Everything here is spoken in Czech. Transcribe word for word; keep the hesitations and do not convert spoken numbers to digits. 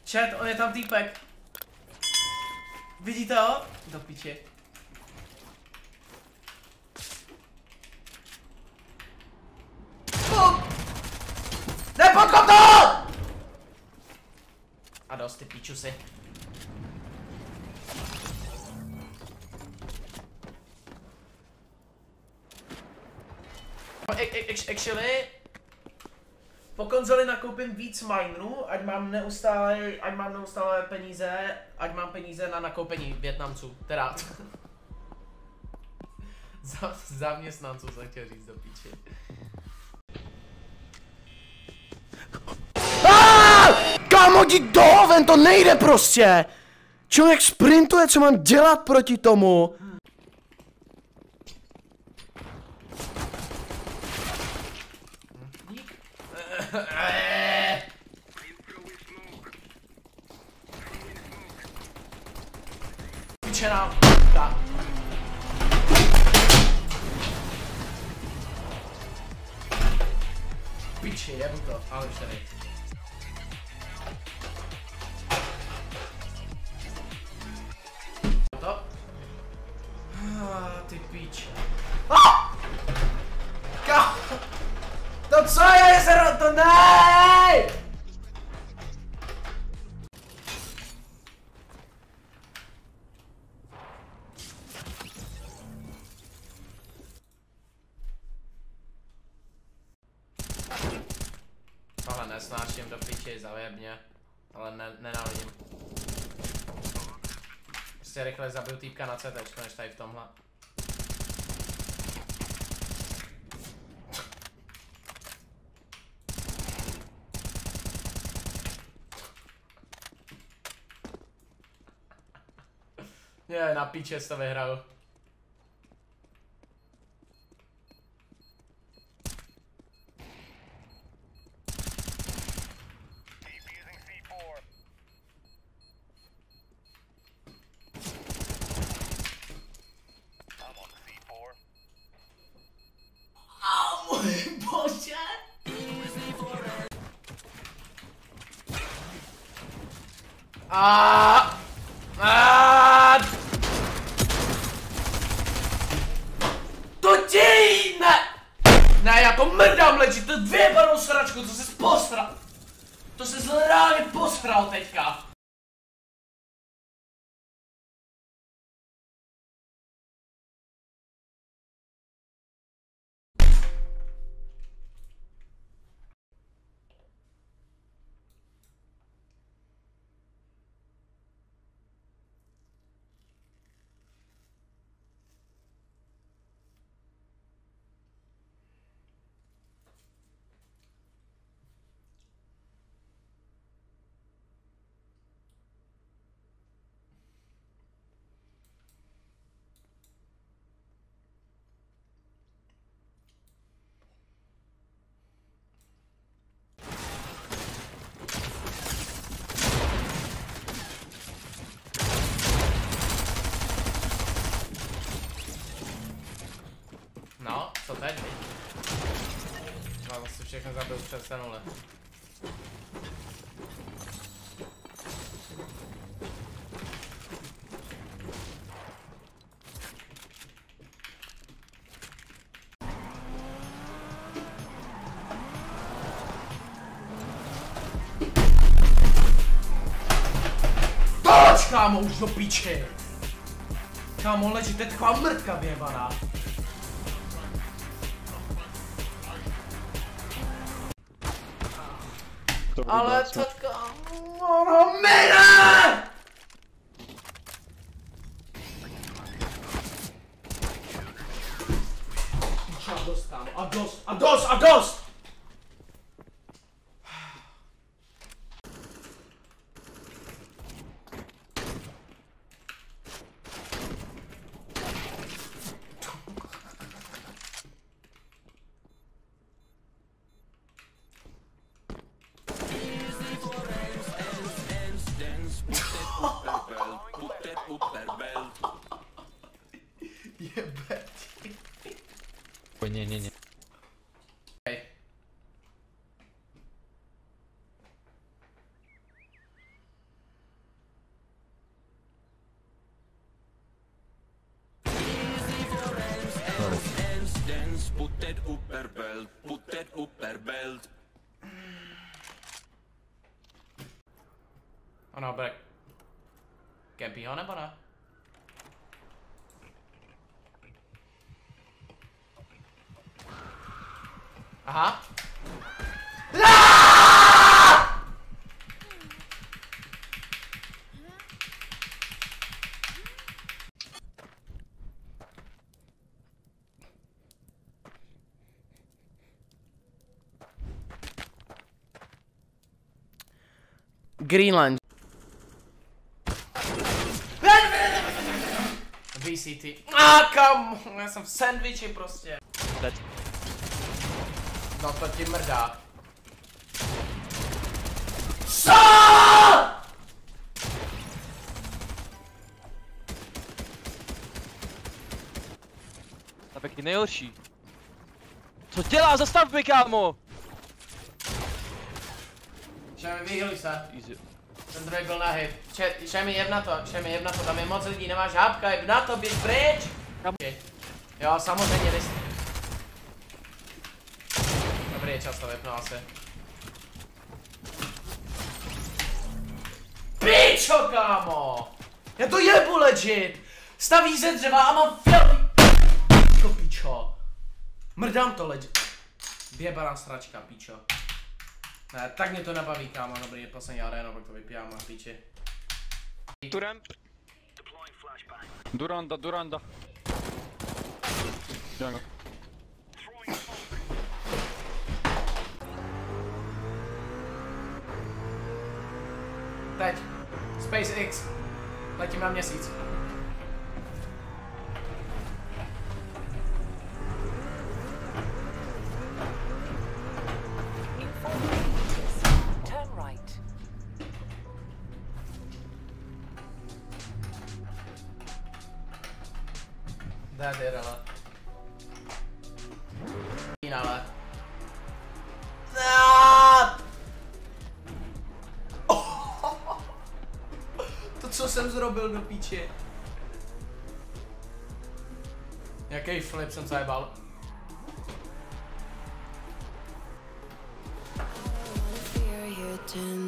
Chat, on je tam týpek. Vidíte ho? Do piči. Nepodkop to! A dost, ty pičusy. Actually, po konzoli nakoupím víc minerů, ať mám neustále, ať mám neustále peníze, ať mám peníze na nakoupení Vietnamců, teda. Za, zaměstnanců jsem chtěl říct, do píči. Kámo, jdi do oven, to nejde prostě! Člověk sprintuje, co mám dělat proti tomu? Dík. Pičená p***a. Piči, jebu to, ale už tady. To? Ah, ty píč. Ah! Ka... To co je, jezero, to nej! Tohle nesnáším, do piči, zajebně. Ale ne, nenávidím. Prostě rychle zabiju týpka na CTčko, než tady v tomhle. Je, na píče to vyhraju. Bože! A a to ti ne! Ne, já to mrdám leží, to dvě barou sračku, co se posral. To se zlevně posral teďka. No, co teď? No, si všechno zabil přes tenule. Toč, kámo, už do piči! Kámo, leží, to je taková mrtka vyjebaná. Ale tak... No, mine! A dost, kámo, a dost, a dost, a dost! Jebet. Nie, nie, nie. Hej. Ano, bude. Kempí ho nebo ne? Aha. Greenland. V C T. A kam? Já jsem v sandwichi prostě. Dead. No to ti mrdá. Co? Tapek je nejhorší. Co dělá? Zastav mě, kámo! Šemi, vyhýli se. Easy. Ten druhý byl nahý. Šemi, jeb na to, Šemi, jeb na to, tam je moc lidí, nemáš hápka, jeb na to, běž pryč! Kam? Jo, samozřejmě, jdeš. Dobrý je čas to vypnu asi. Pičo, kámo! Já to jebu legit! Staví ze dřeva a mám fialový... Pičo, pičo. Mrdám to legit. Vyjebaná sračka, pičo. Ne, tak mě to nebaví, kámo, dobrý, je poslední arena, pak to vypijám na píči. Tu ramp. Duranda, Duranda. Jungle. Teď. SpaceX. Letím na měsíc. Turn right. That did, ale. Ale. To, co jsem zrobil do píči. Jaký flip jsem zajebal. Fear you turn